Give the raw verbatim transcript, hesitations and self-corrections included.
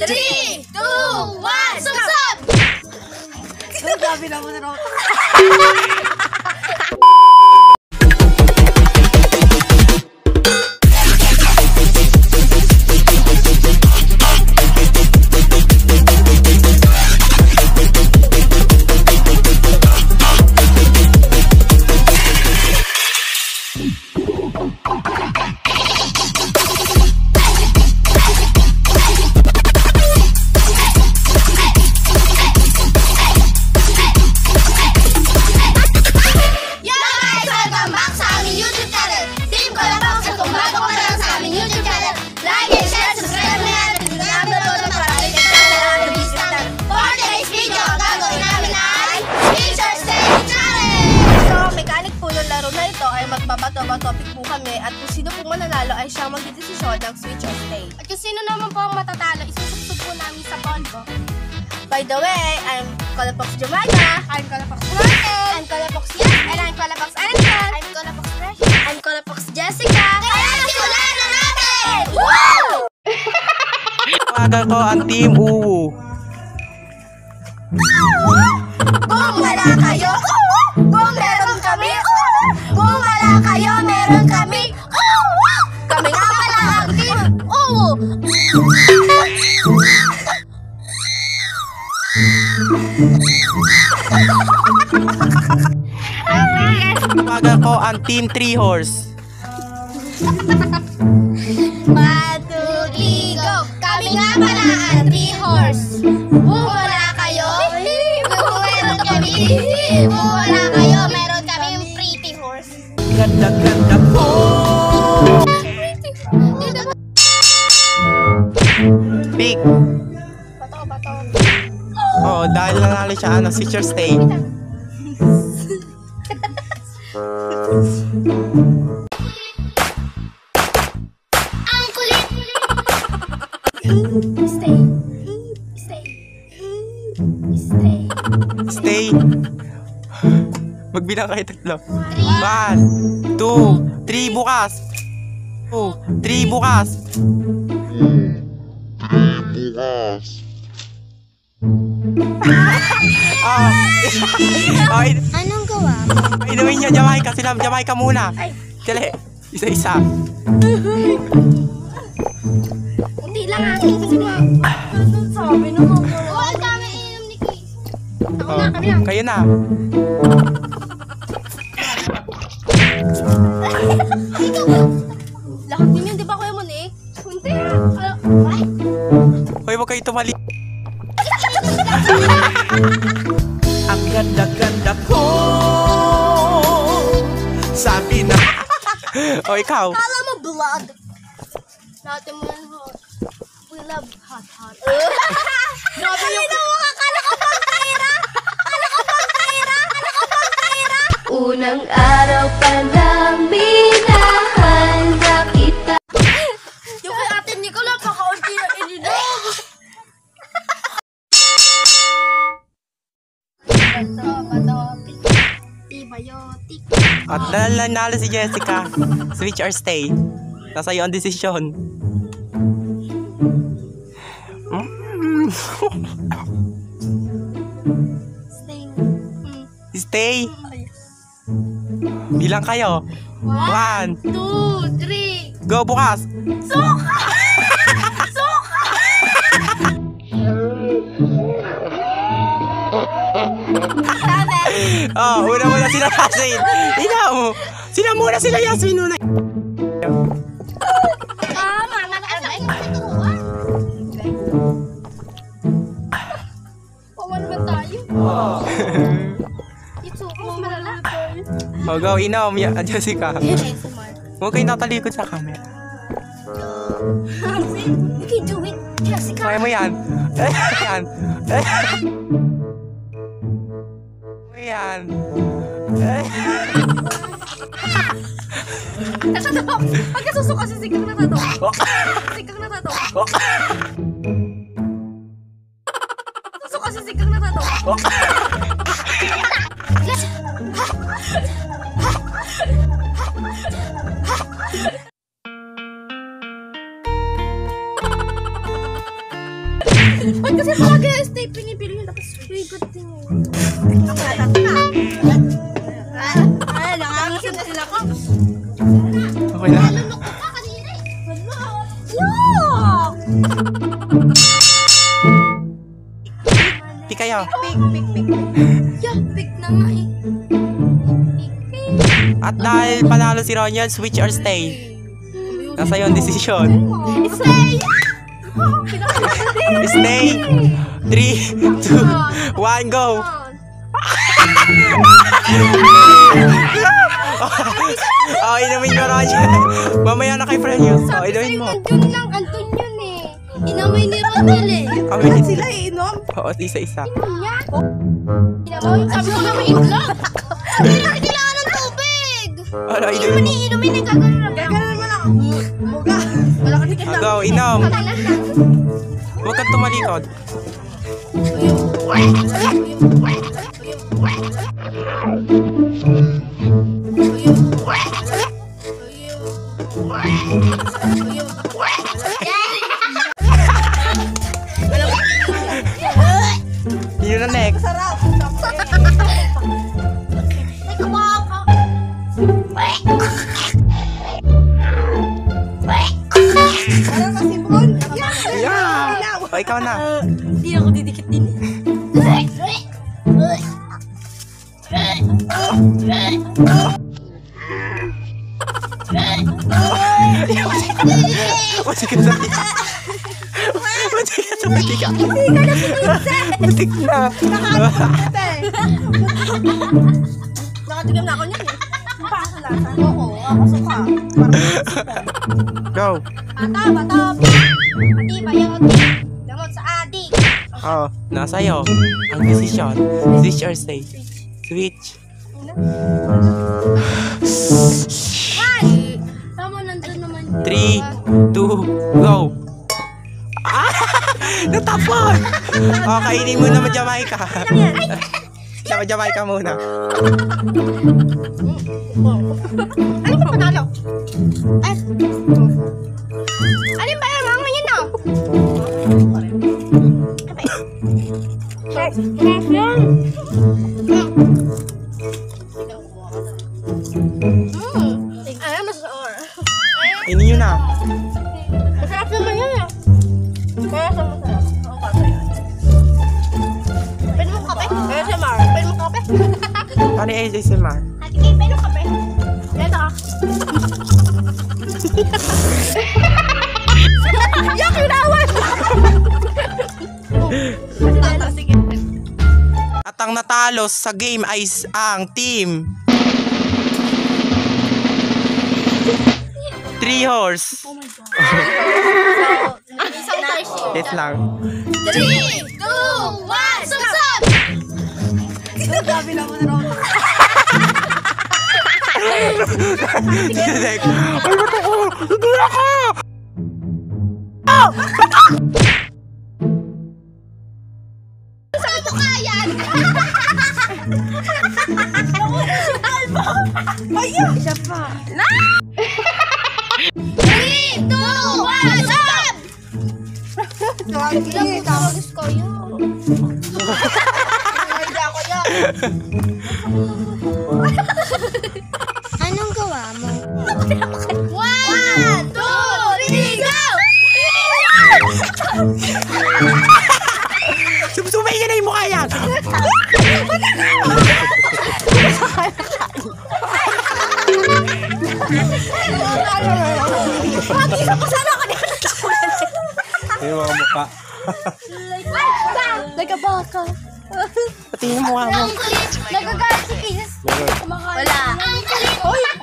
three, two, one, stop! Sabi na mo na raw. Topic po kami at kung sino po mananalo ay siyang magdidesisyon ng switch or stay. At kung sino naman po ang matatalo, isusubsub po namin sa polvo. By the way, I'm Colapox Jemima. I'm Colapox Martin. I'm Colapox Yan. And I'm Colapox Anton. I'm Colapox Precious. I'm Colapox Jessica. Kaya simulan na natin! Woo! Tawagan ko ang Team Uwu. Kung wala kayo, kung meron kami, kung wala kayo, meron kami. Kami nga pala ang Team Uwu. Tawagan ko ang Team Three Horse. Matuligo, kami nga pala ang Three Horse. Kung wala kayo, kung meron kami, kung wala kayo, meron kami Pretty Horse. Ganda-ganda po! Big! Bato, bato. Oo, dahil nanalo siya, ano, switch or stay. Ang kulit! Stay. Stay. Stay. Stay. Magbilang kayo tatlo. One, two, three bukas. Two, three bukas. Ah. Oh, in Anong gawa? inumin niyo, Jamaica. Sila, Jamaica muna. Dali, isa-isa. Hindi lang akin kasi nga. Sabi naman ko. Huwag kami inom ni Chris. Ako na, kami na. Kayo na. Lahat ninyo, di ba Kuya Monique? Hindi. Ay. Hoy, huwag kayo tumali. Ang ganda-ganda ko. Sabi na. O, ikaw. Kala mo blood. Natin mo yan hot. We love hot hot. Grabe yung... Ay, naman, akala ko pang taira. Akala ko pang taira. Akala ko pang taira. Unang araw pa lang minahanda kita. Yung kay Ate Nicola, pakaunti na ininog. Bato, bato, antibiotic. At nanalo si Jessica. Switch or stay. Nasa iyo ang desisyon. Mm. Stay. Stay. Bilang kayo. One. Two, three. Go bukas. Suka! Suka! Sabi! Oh, una muna sila Yasmin. Ina mo. Sila muna sila Yasmin muna. Ah, mga nakaasay ko sa turuan. Pawan naman tayo. Itsuko, malala. Oh, go, inom. Ya, Jessica. Okay, smart. Huwag kayo natalikod sa camera. You can do it, Jessica. Kaya mo yan. Yan. Yan. Natatok! Pagkasusuka si Sigang natatok. Sigang natatok. Susuka si Sigang natatok. Kasi palagi na stay pinipili yun. Tapos favorite din yun. Ako na tato na. Ay, nangangasin na sila ko. Okay na. Nalunok ka kanina eh. Look! Pick kayo. Pick, pick, pick. Yeah, pick na nga eh. Pick, pick. At dahil panalo si Roniel, switch or stay. Nasa yung decision. Stay! Stay. three, two, one, go. Oh, inumin mo, Roniel. Mamaya na kay Frenyo. Oh, Sabi inumin sa'yo, mo. nandun lang, andun yun eh. Inamay ni Rodel eh. Oh, wait. Sila iinom. Oo, isa-isa. Niya? Inamay, sabi ko na may itlog. Hindi na kailangan ng tubig. Ano, Inumin inumin mo. ni, inumin ni, gagawin lang. Gaganan mo lang. Buga. Wala ka tikin Oh, lang. go, inom. Kailan lang. Huwag kang tumalikod. Yun na next. Sarap. Teka mo ako. Parang kasi bon. Yeah! O, ikaw na. Hindi ako didikit din. Buti ka sa tika. Buti ka sa tika. Buti na. Nakatigam na ako niyan eh. Paano lasa? Oo, ako suka. Go. Bata, bata. Adi ba yun? Gamot sa adik. Oh, nasa iyo. Ang decision. Switch or stay. Switch. Ay! Tama, nandun naman. three, two, go. Ah! Natapon! Oh, kainin mo naman Jamaica. Naman Jamaica muna. Ano pa panalo? Ay! Alin ba yung mga yun ah? Sarap yan! Mm. Ay, masarap. Kainin nyo na. Masarap naman yun ah. Kaya sa masarap. Pwede mo kape? Kaya sa Mar. Pwede mo kape? Ano yung A S M R? Ate Kay, pwede mo kape? Ito ah. Yak, yulawan! Sige. At ang natalo sa game ay s- ang team Three Horse. Isang tayo. Wait lang. Three, two, one, subsub! Gabi na mo na raw. Direk. Ay, ba't ako? Hindi ako! Saan mo kaya? Ayun! Isa pa. Three, two, one, subsub! Nakakikita. Tapos kayo. Nakakita ako yan. Anong gawa mo? One, two, three, go! Sumsumay niya na yung mukha yan! Mag-isa pa sana ako dito. Yung mga mukha. Nagabaka. Pati yung mukha mo. Nagagalit si Chris. Meron. Wala. Ang kulit.